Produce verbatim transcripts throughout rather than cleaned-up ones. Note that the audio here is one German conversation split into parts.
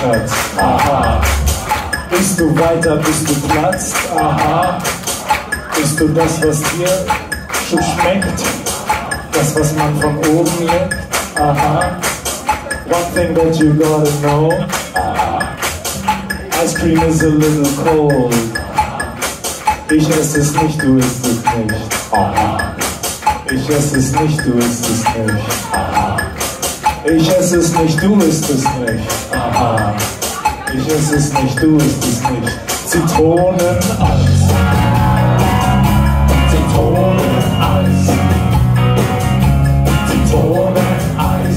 Schatz. Aha. Bist du weiter, bis du platzt? Aha. Bist du das, was dir schon schmeckt? Das, was man von oben leckt? Aha. One thing that you gotta know. Aha. Ice cream is a little cold. Ich esse es nicht, du isst es nicht. Aha. Ich esse es nicht, du isst es nicht. Aha. Ich esse es nicht, du isst es nicht. Aha. Ich esse es nicht, du isst es nicht. Zitroneneis. Zitroneneis. Zitroneneis.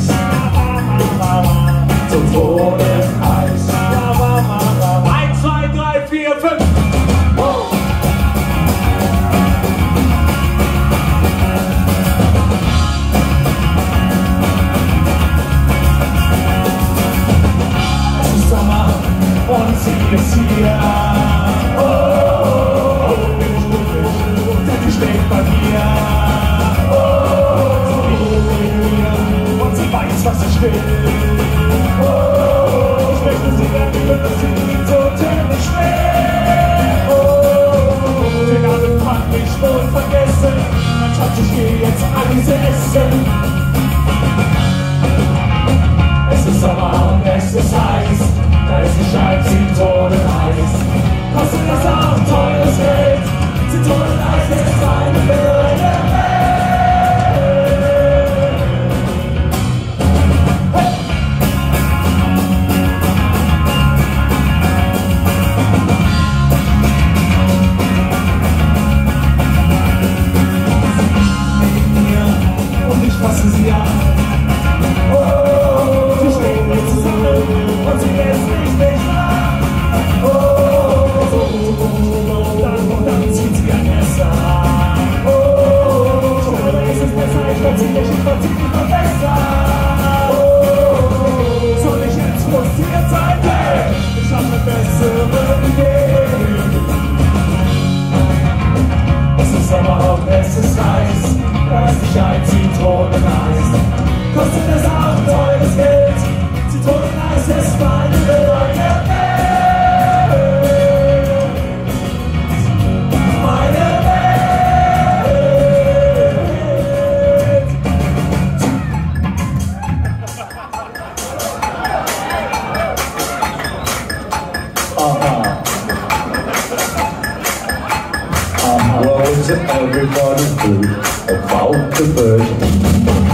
Zitroneneis. eins, zwei, drei, vier, fünf. Und sie ist hier, oh, oh, oh, denn sie steht bei mir, oh, oh, und sie weiß, was ich will, oh, ich möchte sie werden, dass sie so tödlich schwer, oh, den Abend mag ich wohl vergessen, mein Schatz, ich gehe jetzt Eis essen. Es ist Sommer und es ist heiß. Da ist die Scheibe Zitroneneis. Kostet das auch teures Geld? Zitroneneis ist eine neue Welt. Hey! Neben mir und ich fasse sie an. Oh, sie stehen mir zusammen und sie lässt mich nicht an. Oh, oh, oh, dann und dann zieht sie ein Messer. Oh, ich glaube, es ist besser, ich verziehe mich, ich verziehe mich noch besser. Oh, soll ich jetzt frustriert sein? Hey, ich habe eine bessere Idee. Es ist Sommer und es ist heiß, da ist nicht ein Zitroneneis. Kostet es auch teures Geld? Zitroneneis ist meine neue Welt. Meine Welt. Aha. Aha. What was everybody do about the bird?